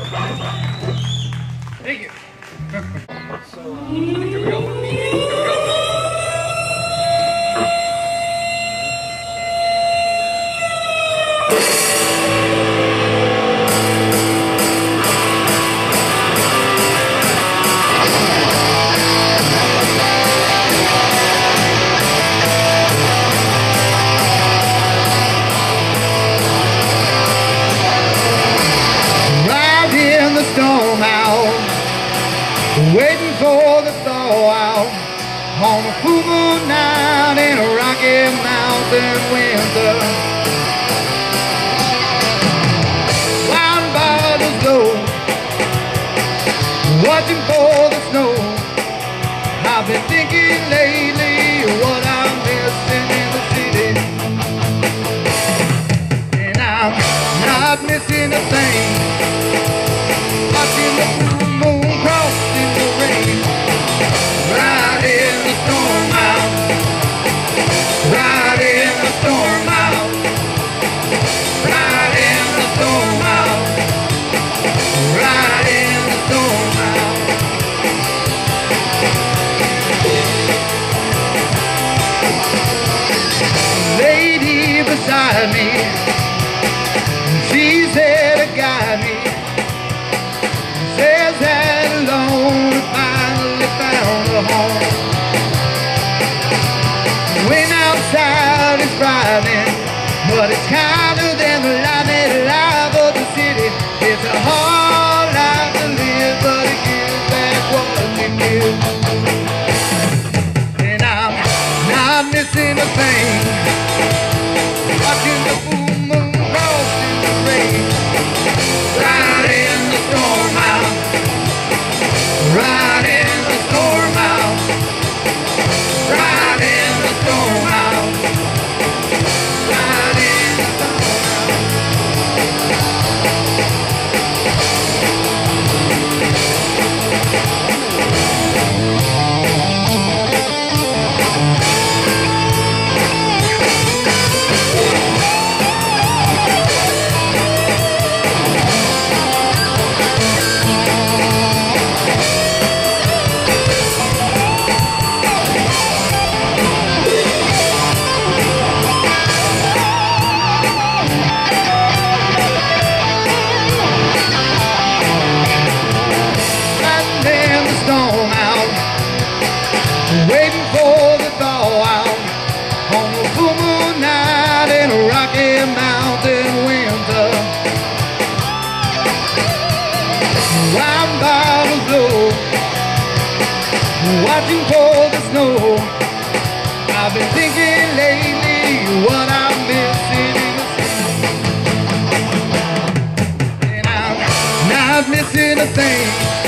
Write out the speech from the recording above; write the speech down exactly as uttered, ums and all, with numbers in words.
Thank you. So, uh, here we go. Here we go. Storm out, waiting for the thaw out on a full moon night in a Rocky Mountain winter. Wine bottles low, watching for the snow. I've been thinking lately what I'm missing in the city, and I'm not missing a thing. Watching the full moon cross in the rain, right in the storm out, right in the storm out, right in the storm out, right in the storm out. Lady beside me, she's there to guide me. Says that alone I finally found a home. Wind outside is frightening, but it's kinder than the lightning life of the city. It's a hard life to live, but it gives back what it gives. And I'm not missing a thing. Watching the full moon cross in the rain, right in the storm out, right in the storm out, right in the storm out, right in the storm waiting for the thaw out on a full moon night in a Rocky Mountain winter. Wine bottles low, watching for the snow. I've been thinking lately what I'm missing in the city, and I'm not missing a thing.